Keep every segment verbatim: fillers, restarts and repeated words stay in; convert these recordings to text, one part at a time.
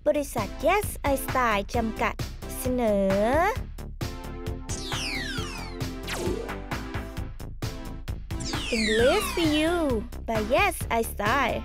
บริษัท Yes I Style จำกัดเสนอ English for You by Yes I Style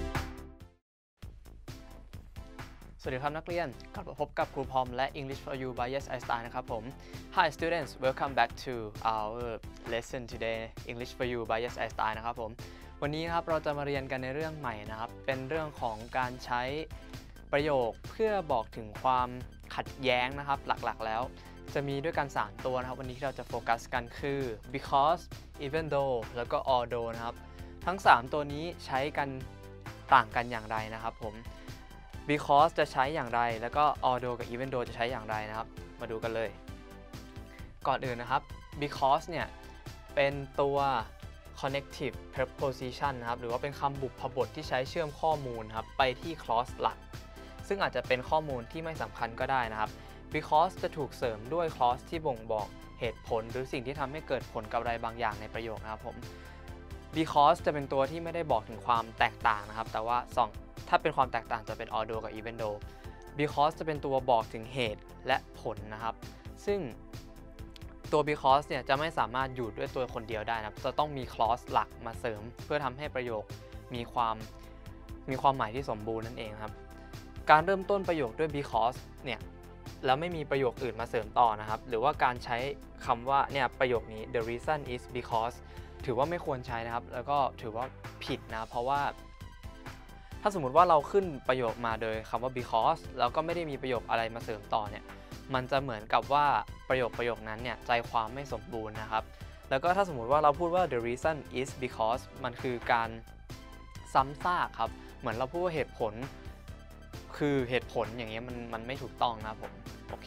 สวัสดีครับนักเรียนกลับมาพบกับครูพอมและ English for You by Yes I Style นะครับผม Hi students welcome back to our lesson today English for You by Yes I Style นะครับผมวันนี้ครับเราจะมาเรียนกันในเรื่องใหม่นะครับเป็นเรื่องของการใช้ประโยคเพื่อบอกถึงความขัดแย้งนะครับหลักๆแล้วจะมีด้วยกันสามตัวนะครับวันนี้ที่เราจะโฟกัสกันคือ because even though แล้วก็ although นะครับทั้งสามตัวนี้ใช้กันต่างกันอย่างไรนะครับผม because จะใช้อย่างไรแล้วก็ although กับ even though จะใช้อย่างไรนะครับมาดูกันเลยก่อนอื่นนะครับ because เนี่ยเป็นตัว connective preposition นะครับหรือว่าเป็นคำบุพบทที่ใช้เชื่อมข้อมูลครับไปที่ clause หลักซึ่งอาจจะเป็นข้อมูลที่ไม่สำคัญก็ได้นะครับ because จะถูกเสริมด้วย clause ที่บ่งบอกเหตุผลหรือสิ่งที่ทำให้เกิดผลกับอะไรบางอย่างในประโยคนะครับผม because จะเป็นตัวที่ไม่ได้บอกถึงความแตกต่างนะครับแต่ว่าสองถ้าเป็นความแตกต่างจะเป็น although กับ even though because จะเป็นตัวบอกถึงเหตุและผลนะครับซึ่งตัว because เนี่ยจะไม่สามารถอยู่ด้วยตัวคนเดียวได้นะครับจะต้องมี clause หลักมาเสริมเพื่อทำให้ประโยคมีความมีความหมายที่สมบูรณ์นั่นเองครับการเริ่มต้นประโยคด้วย because เนี่ยแล้วไม่มีประโยคอื่นมาเสริมต่อนะครับหรือว่าการใช้คำว่าเนี่ยประโยคนี้ the reason is because ถือว่าไม่ควรใช้นะครับแล้วก็ถือว่าผิดนะเพราะว่าถ้าสมมุติว่าเราขึ้นประโยคมาโดยคำว่า because แล้วก็ไม่ได้มีประโยคอะไรมาเสริมต่อเนี่ยมันจะเหมือนกับว่าประโยคประโยคนั้นเนี่ยใจความไม่สมบูรณ์นะครับแล้วก็ถ้าสมมุติว่าเราพูดว่า the reason is because มันคือการซ้ำซากครับเหมือนเราพูดว่าเหตุผลคือเหตุผลอย่างเงี้ยมันมันไม่ถูกต้องนะครับผมโอเค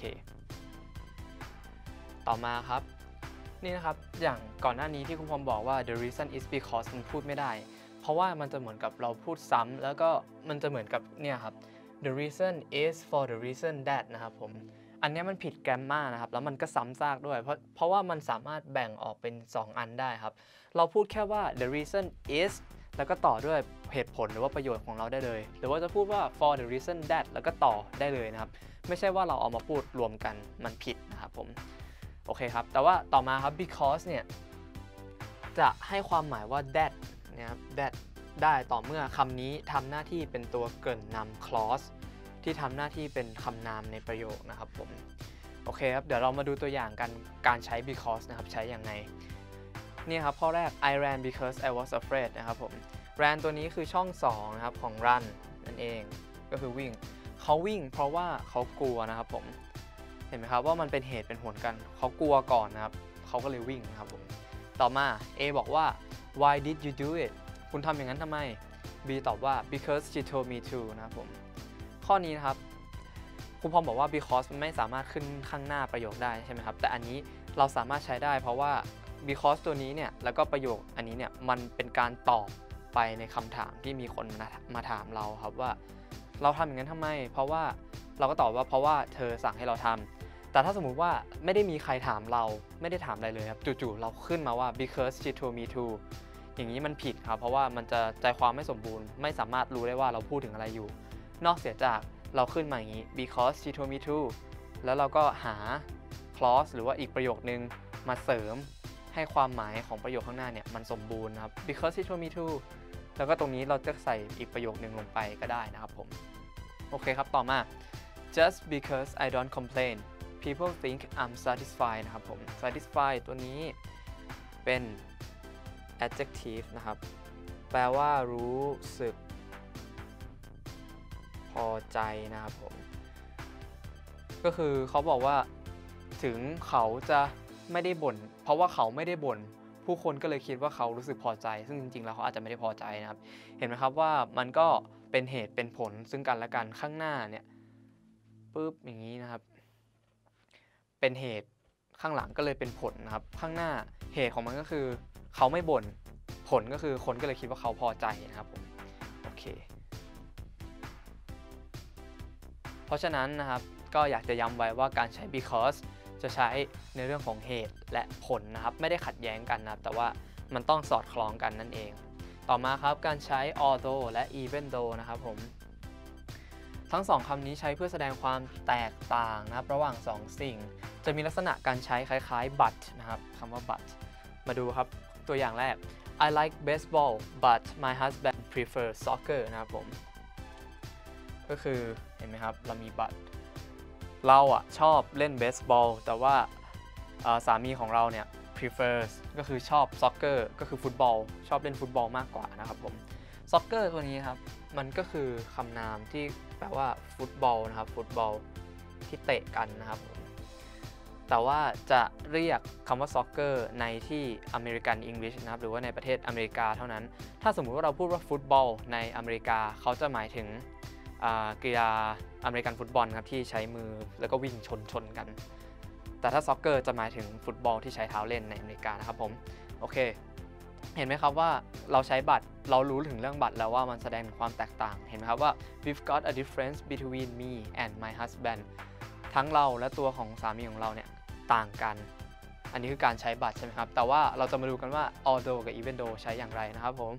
ต่อมาครับนี่นะครับอย่างก่อนหน้านี้ที่คุณพอมบอกว่า the reason is because มันพูดไม่ได้เพราะว่ามันจะเหมือนกับเราพูดซ้ำแล้วก็มันจะเหมือนกับเนี่ยครับ the reason is for the reason that นะครับผมอันนี้มันผิดแกรมมานะครับแล้วมันก็ซ้ำซากด้วยเพราะเพราะว่ามันสามารถแบ่งออกเป็นสองอันได้ครับเราพูดแค่ว่า the reason isแล้วก็ต่อด้วยเหตุผลหรือว่าประโยชน์ของเราได้เลยหรือว่าจะพูดว่า for the reason that แล้วก็ต่อได้เลยนะครับไม่ใช่ว่าเราเอามาพูดรวมกันมันผิดนะครับผมโอเคครับแต่ว่าต่อมาครับ because เนี่ยจะให้ความหมายว่า that นะครับ that ได้ต่อเมื่อคำนี้ทำหน้าที่เป็นตัวเกริ่นนำ clause ที่ทำหน้าที่เป็นคำนามในประโยคนะครับผมโอเคครับเดี๋ยวเรามาดูตัวอย่างกันการใช้ because นะครับใช้อย่างไรนี่ครับข้อแรก I ran because I was afraid นะครับผม ran ตัวนี้คือช่องสองนะครับของ run นั่นเองก็คือวิ่งเขาวิ่งเพราะว่าเขากลัวนะครับผมเห็นไหมครับว่ามันเป็นเหตุเป็นผลกันเขากลัวก่อนนะครับเขาก็เลยวิ่งนะครับผมต่อมา A บอกว่า why did you do it คุณทำอย่างนั้นทำไม B ตอบว่า because she told me to นะครับผมข้อนี้นะครับครูพอมบอกว่า because มันไม่สามารถขึ้นข้างหน้าประโยคได้ใช่ไหมครับแต่อันนี้เราสามารถใช้ได้เพราะว่า because ตัวนี้เนี่ยแล้วก็ประโยคอันนี้เนี่ยมันเป็นการตอบไปในคำถามที่มีคนมาถามเราครับว่าเราทำอย่างนั้นทำไมเพราะว่าเราก็ตอบว่าเพราะว่าเธอสั่งให้เราทำแต่ถ้าสมมุติว่าไม่ได้มีใครถามเราไม่ได้ถามอะไรเลยครับจู่ๆเราขึ้นมาว่า because she told me to อย่างนี้มันผิดครับเพราะว่ามันจะใจความไม่สมบูรณ์ไม่สามารถรู้ได้ว่าเราพูดถึงอะไรอยู่นอกเสียจากเราขึ้นมาอย่างนี้ because she told me to แล้วเราก็หา clause หรือว่าอีกประโยคนึงมาเสริมให้ความหมายของประโยคข้างหน้าเนี่ยมันสมบูรณ์นะครับ because she told me to แล้วก็ตรงนี้เราจะใส่อีกประโยคนึงลงไปก็ได้นะครับผมโอเคครับต่อมา just because I don't complain people think I'm satisfied นะครับผม satisfied ตัวนี้เป็น adjective นะครับแปลว่ารู้สึกพอใจนะครับผมก็คือเขาบอกว่าถึงเขาจะไม่ได้บ่นเพราะว่าเขาไม่ได้บ่นผู้คนก็เลยคิดว่าเขารู้สึกพอใจซึ่งจริงๆแล้วเขาอาจจะไม่ได้พอใจนะครับเห็นไหมครับว่ามันก็เป็นเหตุเป็นผลซึ่งกันและกันข้างหน้าเนี่ยปึ๊บอย่างนี้นะครับเป็นเหตุข้างหลังก็เลยเป็นผลนะครับข้างหน้าเหตุของมันก็คือเขาไม่บ่นผลก็คือคนก็เลยคิดว่าเขาพอใจนะครับผมโอเคเพราะฉะนั้นนะครับก็อยากจะย้ำไว้ว่าการใช้ because จะใช้ในเรื่องของเหตุและผลนะครับไม่ได้ขัดแย้งกันนะครับแต่ว่ามันต้องสอดคล้องกันนั่นเองต่อมาครับการใช้ although และ even though นะครับผมทั้งสองคำนี้ใช้เพื่อแสดงความแตกต่างนะครับระหว่างสองสิ่งจะมีลักษณะการใช้คล้ายๆ but นะครับคำว่า but มาดูครับตัวอย่างแรก I like baseball but my husband prefers soccer นะครับผมก็คือเห็นไหมครับเรามี but เราอ่ะชอบเล่นเบสบอลแต่ว่าสามีของเราเนี่ย prefers ก็คือชอบ soccer ก็คือฟุตบอลชอบเล่นฟุตบอลมากกว่านะครับผม soccer ตัวนี้ครับมันก็คือคำนามที่แปลว่าฟุตบอลนะครับฟุตบอลที่เตะกันนะครับผมแต่ว่าจะเรียกคำว่า soccer ในที่ American English นะครับหรือว่าในประเทศอเมริกาเท่านั้นถ้าสมมุติว่าเราพูดว่าฟุตบอลในอเมริกาเขาจะหมายถึงกีฬาอเมริกันฟุตบอลครับที่ใช้มือแล้วก็วิ่งชนชนกันแต่ถ้าซ็อกเกอร์จะหมายถึงฟุตบอลที่ใช้เท้าเล่นในอเมริกานะครับผมโอเคเห็นไหมครับว่าเราใช้บัตรเรารู้ถึงเรื่องบัตรแล้วว่ามันแสดงถึงความแตกต่างเห็นไหมครับว่า we've got a difference between me and my husband ทั้งเราและตัวของสามีของเราเนี่ยต่างกันอันนี้คือการใช้บัตรใช่ไหมครับแต่ว่าเราจะมาดูกันว่า although กับ even though ใช้อย่างไรนะครับผม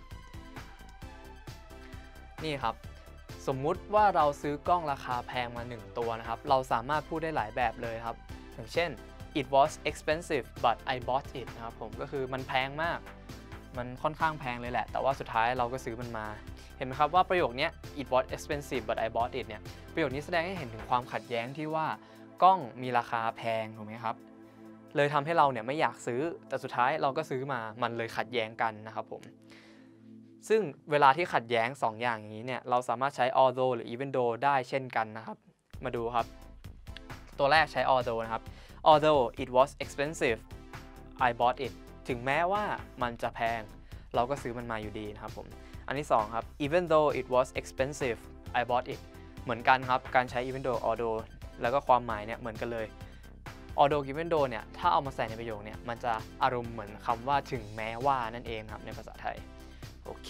นี่ครับสมมุติว่าเราซื้อกล้องราคาแพงมาหนึ่งตัวนะครับเราสามารถพูดได้หลายแบบเลยครับอย่างเช่น it was expensive but I bought it นะครับผมก็คือมันแพงมากมันค่อนข้างแพงเลยแหละแต่ว่าสุดท้ายเราก็ซื้อมันมาเห็นไหมครับว่าประโยคนี้ it was expensive but I bought it เนี่ยประโยคนี้แสดงให้เห็นถึงความขัดแย้งที่ว่ากล้องมีราคาแพงถูกไหมครับเลยทำให้เราเนี่ยไม่อยากซื้อแต่สุดท้ายเราก็ซื้อมามันเลยขัดแย้งกันนะครับผมซึ่งเวลาที่ขัดแย้งสอง อย่างอย่างนี้เนี่ยเราสามารถใช้ although หรือ even though ได้เช่นกันนะครับมาดูครับตัวแรกใช้ although นะครับ although it was expensive I bought it ถึงแม้ว่ามันจะแพงเราก็ซื้อมันมาอยู่ดีนะครับผมอันที่สองครับ even though it was expensive I bought it เหมือนกันครับการใช้ even though although แล้วก็ความหมายเนี่ยเหมือนกันเลย although even though เนี่ยถ้าเอามาใส่ในประโยคเนี่ยมันจะอารมณ์เหมือนคำว่าถึงแม้ว่านั่นเองครับในภาษาไทยโอเค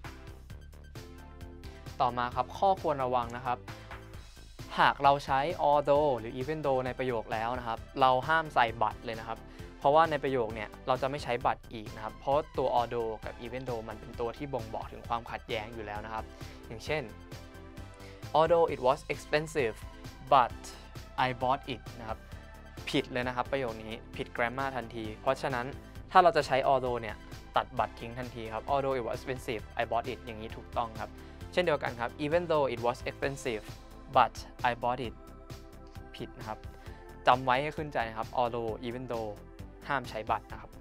ต่อมาครับข้อควรระวังนะครับหากเราใช้ although หรือ even though ในประโยคแล้วนะครับเราห้ามใส่butเลยนะครับเพราะว่าในประโยคเนี่ยเราจะไม่ใช้ but อีกนะครับเพราะตัว although กับ even though มันเป็นตัวที่บ่งบอกถึงความขัดแย้งอยู่แล้วนะครับอย่างเช่น although it was expensive but I bought it นะครับผิดเลยนะครับประโยคนี้ผิด grammar ทันทีเพราะฉะนั้นถ้าเราจะใช้ although เนี่ยตัดบัตรทิ้งทันทีครับ although it was expensive I bought it อย่างนี้ถูกต้องครับเช่นเดียวกันครับ even though it was expensive but I bought it ผิดนะครับจำไว้ให้ขึ้นใจนะครับ although even though ห้ามใช้บัตรนะครับ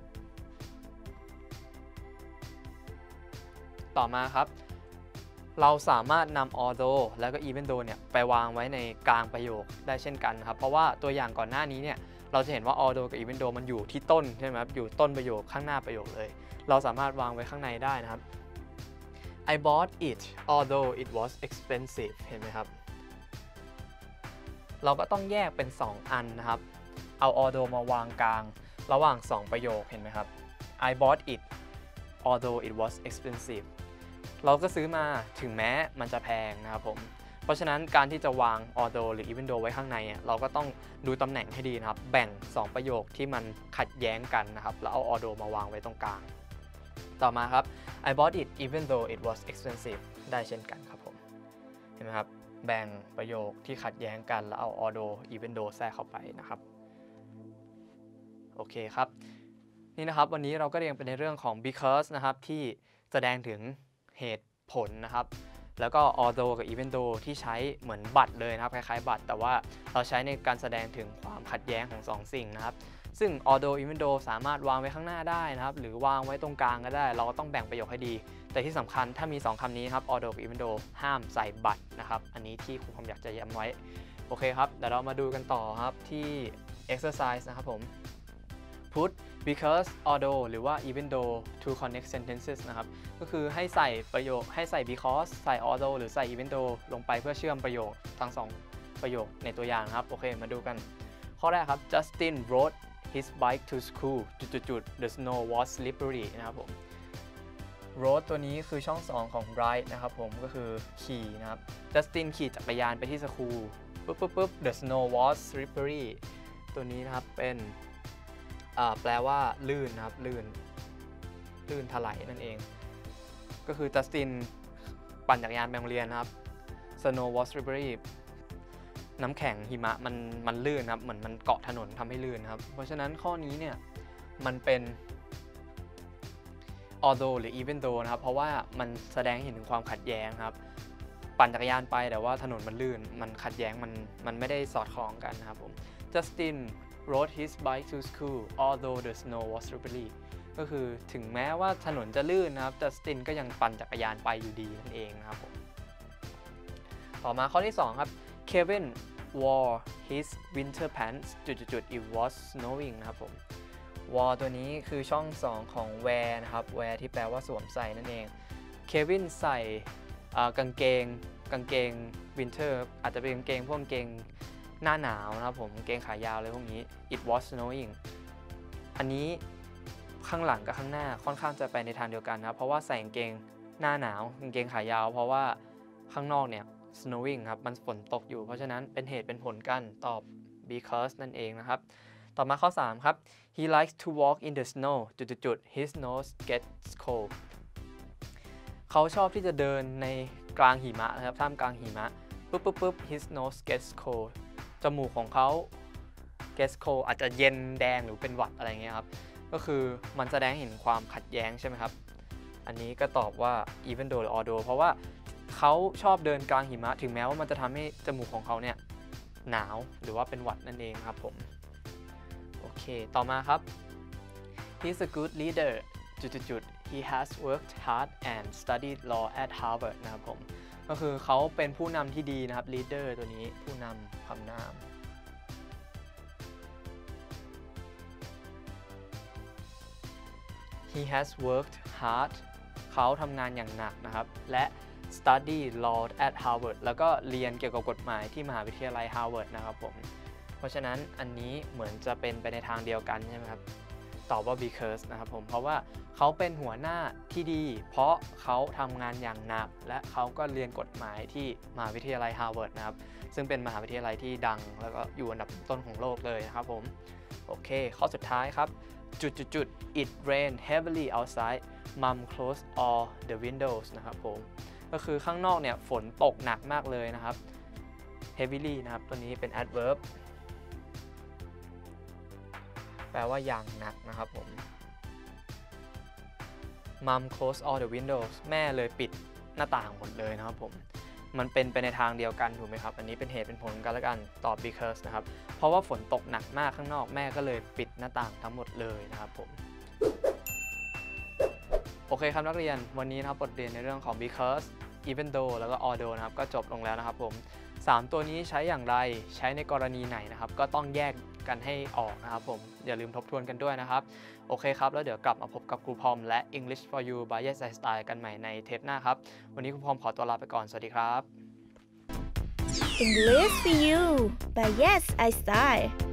ต่อมาครับเราสามารถนำ although แล้วก็ even though เนี่ยไปวางไว้ในกลางประโยคได้เช่นกันครับเพราะว่าตัวอย่างก่อนหน้านี้เนี่ยเราจะเห็นว่า although กับ even though มันอยู่ที่ต้นใช่ไหมครับอยู่ต้นประโยคข้างหน้าประโยคเลยเราสามารถวางไว้ข้างในได้นะครับ I bought it although it was expensive เห็นไหมครับเราก็ต้องแยกเป็นสองอันนะครับเอา although มาวางกลางระหว่างสองประโยคเห็นไหมครับ I bought it although it was expensive เราก็ซื้อมาถึงแม้มันจะแพงนะครับผมเพราะฉะนั้นการที่จะวาง although หรือ even though ไว้ข้างในเราก็ต้องดูตำแหน่งให้ดีนะครับแบ่งสองประโยคที่มันขัดแย้งกันนะครับแล้วเอา although มาวางไว้ตรงกลางต่อมาครับ I bought it even though it was expensive ได้เช่นกันครับผมเห็นไหมครับแบ่งประโยคที่ขัดแย้งกันแล้วเอา although even though แทรกเข้าไปนะครับโอเคครับนี่นะครับวันนี้เราก็เรียนไปในเรื่องของ because นะครับที่แสดงถึงเหตุผลนะครับแล้วก็ although กับ even though ที่ใช้เหมือนบัตรเลยนะครับคล้ายๆบัตรแต่ว่าเราใช้ในการแสดงถึงความขัดแย้งของสองสิ่งนะครับซึ่ง although even though สามารถวางไว้ข้างหน้าได้นะครับหรือวางไว้ตรงกลางก็ได้เราก็ต้องแบ่งประโยคให้ดีแต่ที่สำคัญถ้ามีสองคำนี้ครับ although กับ even though ห้ามใส่บัตรนะครับอันนี้ที่ครูผมอยากจะย้ำไว้โอเคครับเดี๋ยวเรามาดูกันต่อครับที่ exercise นะครับผม put because although หรือว่า even though to connect sentences นะครับก็คือให้ใส่ประโยคให้ใส่ because ใส่ although หรือใส่ even though ลงไปเพื่อเชื่อมประโยคทั้งสองประโยคในตัวอย่างครับโอเคมาดูกันข้อแรกครับ Justin rode his bike to school จุดๆ the snow was slippery นะครับผม rode ตัวนี้คือช่องสองของ ride นะครับผมก็คือขี่นะครับ Justin ขี่จักรยานไปที่สคูลปุ๊บปุ๊บปุ๊บ the snow was slippery ตัวนี้นะครับเป็นแปลว่าลื่นนะครับลื่นลื่นถลายนั่นเองก็คือจัสตินปั่นจักรยานไปโรงเรียนนะครับ snow was slippery น้ำแข็งหิมะมันมันลื่นครับเหมือนมันเกาะถนนทำให้ลื่นครับเพราะฉะนั้นข้อนี้เนี่ยมันเป็น although หรือ even though นะครับเพราะว่ามันแสดงให้เห็นถึงความขัดแย้งครับปั่นจักรยานไปแต่ว่าถนนมันลื่นมันขัดแย้งมันมันไม่ได้สอดคล้องกันนะครับผม Justin rode his bike to school although the snow was slippery ก็คือถึงแม้ว่าถนนจะลื่นนะครับ Justin ก็ยังปั่นจักรยานไปอยู่ดีนั่นเองนะครับผมต่อมาข้อที่สองครับ Kevin wore his winter pants จุดๆ it was snowing นะครับผม wore ตัวนี้คือช่องสองของ wear นะครับ wear ที่แปลว่าสวมใส่นั่นเอง Kevin ใส่กางเกงกางเกง winter อาจจะเป็นกางเกงพวกกางเกงหน้าหนาวนะครับผมกางเกงขายาวอะไรพวกนี้ it was snowing อันนี้ข้างหลังกับข้างหน้าค่อนข้างจะไปในทางเดียวกันนะเพราะว่าใส่กางเกงหน้าหนาวกางเกงขายาวเพราะว่าข้างนอกเนี่ย snowing ครับมันฝนตกอยู่เพราะฉะนั้นเป็นเหตุเป็นผลกันตอบ because นั่นเองนะครับต่อมาข้อสามครับ he likes to walk in the snow จุดๆ his nose gets cold เขาชอบที่จะเดินในกลางหิมะนะครับท่ามกลางหิมะปุ๊บปุ๊บปุ๊บ his nose gets cold จมูกของเขา gets cold อาจจะเย็นแดงหรือเป็นหวัดอะไรเงี้ยครับก็คือมันแสดงเห็นความขัดแย้งใช่ไหมครับอันนี้ก็ตอบว่า even though หรือ although เพราะว่าเขาชอบเดินกลางหิมะถึงแม้ว่ามันจะทำให้จมูกของเขาเนี่ยหนาวหรือว่าเป็นหวัดนั่นเองครับผมโอเคต่อมาครับ he's a good leader จุดๆ he has worked hard and studied law at Harvard นะครับผมก็คือเขาเป็นผู้นำที่ดีนะครับ leader ตัวนี้ผู้นำคำนาม he has worked hard เขาทำงานอย่างหนักนะครับและ study law at Harvard แล้วก็เรียนเกี่ยวกับกฎหมายที่มหาวิทยาลัย Harvard นะครับผมเพราะฉะนั้นอันนี้เหมือนจะเป็นไปในทางเดียวกันใช่ไหมครับตอบว่า because นะครับผมเพราะว่าเขาเป็นหัวหน้าที่ดีเพราะเขาทำงานอย่างหนักและเขาก็เรียนกฎหมายที่มหาวิทยาลัย Harvard นะครับซึ่งเป็นมหาวิทยาลัยที่ดังแล้วก็อยู่อันดับต้นของโลกเลยนะครับผมโอเคข้อสุดท้ายครับจุดๆ it rained heavily outside mom closed all the windows นะครับผมก็คือข้างนอกเนี่ยฝนตกหนักมากเลยนะครับ heavily นะครับตัวนี้เป็น adverb แปลว่าอย่างหนักนะครับผม mom closed all the windows แม่เลยปิดหน้าต่างหมดเลยนะครับผมมันเป็นไปในทางเดียวกันถูกไหมครับอันนี้เป็นเหตุเป็นผลกันแล้วกันตอบ because นะครับเพราะว่าฝนตกหนักมากข้างนอกแม่ก็เลยปิดหน้าต่างทั้งหมดเลยนะครับผมโอเคครับนักเรียนวันนี้นะครับบทเรียนในเรื่องของ because even though แล้วก็ although นะครับก็จบลงแล้วนะครับผมสามตัวนี้ใช้อย่างไรใช้ในกรณีไหนนะครับก็ต้องแยกกันให้ออกนะครับผมอย่าลืมทบทวนกันด้วยนะครับโอเคครับแล้วเดี๋ยวกลับมาพบกับครูพอมและ English for You by Yes I Style กันใหม่ในเทปหน้าครับวันนี้ครูพอมขอตัวลาไปก่อนสวัสดีครับ English for You by Yes I Style